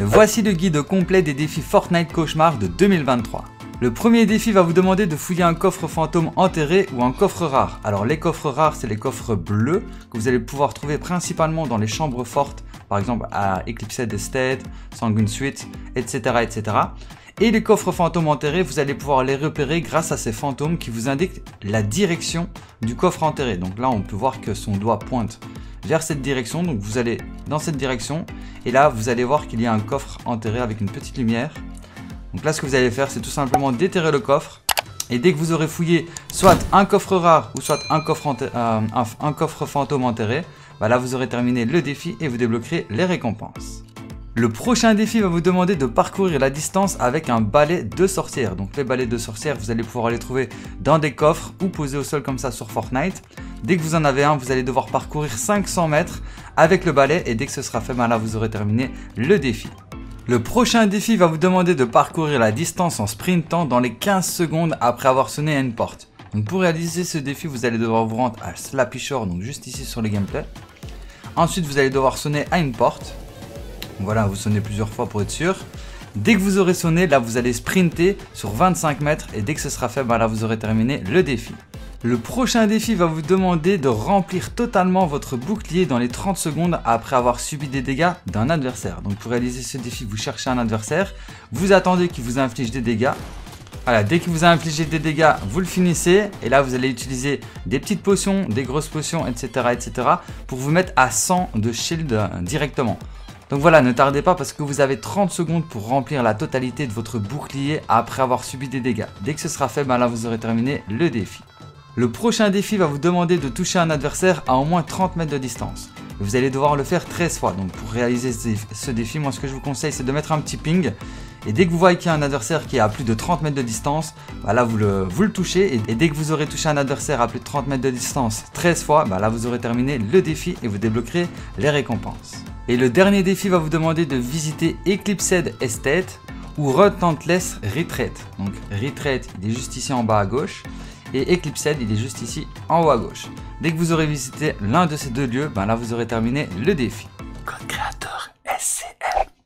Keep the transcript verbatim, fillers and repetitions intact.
Voici le guide complet des défis Fortnite Cauchemar de deux mille vingt-trois. Le premier défi va vous demander de fouiller un coffre fantôme enterré ou un coffre rare. Alors les coffres rares, c'est les coffres bleus que vous allez pouvoir trouver principalement dans les chambres fortes, par exemple à Eclipsed Estate, Sanguine Suite, et cetera, et cetera. Et les coffres fantômes enterrés, vous allez pouvoir les repérer grâce à ces fantômes qui vous indiquent la direction du coffre enterré. Donc là, on peut voir que son doigt pointe vers cette direction. Donc vous allez dans cette direction et là, vous allez voir qu'il y a un coffre enterré avec une petite lumière. Donc là, ce que vous allez faire, c'est tout simplement déterrer le coffre. Et dès que vous aurez fouillé soit un coffre rare ou soit un coffre, euh, un, un coffre fantôme enterré, bah là, vous aurez terminé le défi et vous débloquerez les récompenses. Le prochain défi va vous demander de parcourir la distance avec un balai de sorcière. Donc les balais de sorcière, vous allez pouvoir les trouver dans des coffres ou posés au sol comme ça sur Fortnite. Dès que vous en avez un, vous allez devoir parcourir cinq cents mètres avec le balai et dès que ce sera fait, ben là vous aurez terminé le défi. Le prochain défi va vous demander de parcourir la distance en sprintant dans les quinze secondes après avoir sonné à une porte. Donc pour réaliser ce défi, vous allez devoir vous rendre à Slappy Shore, donc juste ici sur le gameplay. Ensuite, vous allez devoir sonner à une porte. Voilà, vous sonnez plusieurs fois pour être sûr. Dès que vous aurez sonné, là vous allez sprinter sur vingt-cinq mètres et dès que ce sera fait, ben là vous aurez terminé le défi. Le prochain défi va vous demander de remplir totalement votre bouclier dans les trente secondes après avoir subi des dégâts d'un adversaire. Donc pour réaliser ce défi, vous cherchez un adversaire, vous attendez qu'il vous inflige des dégâts. Voilà, dès qu'il vous a infligé des dégâts, vous le finissez et là vous allez utiliser des petites potions, des grosses potions, et cetera, et cetera pour vous mettre à cent de shield directement. Donc voilà, ne tardez pas parce que vous avez trente secondes pour remplir la totalité de votre bouclier après avoir subi des dégâts. Dès que ce sera fait, ben là vous aurez terminé le défi. Le prochain défi va vous demander de toucher un adversaire à au moins trente mètres de distance. Et vous allez devoir le faire treize fois. Donc pour réaliser ce défi, moi ce que je vous conseille c'est de mettre un petit ping. Et dès que vous voyez qu'il y a un adversaire qui est à plus de trente mètres de distance, bah là vous le, vous le touchez. Et dès que vous aurez touché un adversaire à plus de trente mètres de distance treize fois, bah là vous aurez terminé le défi et vous débloquerez les récompenses. Et le dernier défi va vous demander de visiter Eclipsed Estate ou Relentless Retreat. Donc Retreat, il est juste ici en bas à gauche. Et Eclipsed, il est juste ici en haut à gauche. Dès que vous aurez visité l'un de ces deux lieux, ben là vous aurez terminé le défi. Code créateur S C